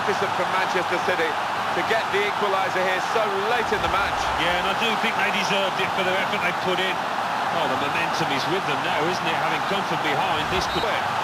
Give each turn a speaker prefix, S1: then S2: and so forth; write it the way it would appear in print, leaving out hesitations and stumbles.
S1: magnificent from Manchester City to get the equaliser here so late in the match.
S2: Yeah, and I do think they deserved it for the effort they put in. Oh, the momentum is with them now, isn't it? Having come from behind, this could...